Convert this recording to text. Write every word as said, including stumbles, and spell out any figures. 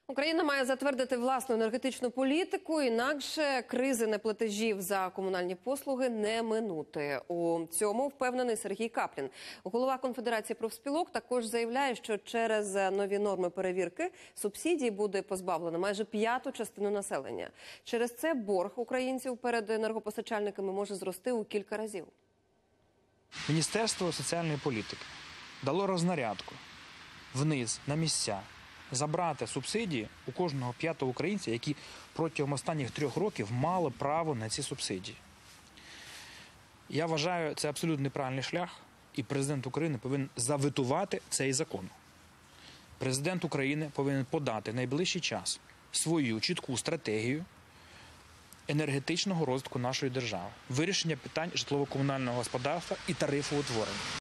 Україна має затвердити власну енергетичну політику, інакше кризи неплатежів за комунальні послуги не минути. У цьому впевнений Сергій Каплін. Голова Конфедерації профспілок також заявляє, що через нові норми перевірки субсидій буде позбавлено майже п'яту частину населення. Через це борг українців перед енергопостачальниками може зрости у кілька разів. Міністерство соціальної політики дало рознарядку вниз, на місця, забрати субсидії у кожного п'ятого українця, які протягом останніх трьох років мали право на ці субсидії. Я вважаю, це абсолютно неправильний шлях, і президент України повинен заветувати цей закон. Президент України повинен подати в найближчий час свою чітку стратегію енергетичного розвитку нашої держави, вирішення питань житлово-комунального господарства і тарифоутворення.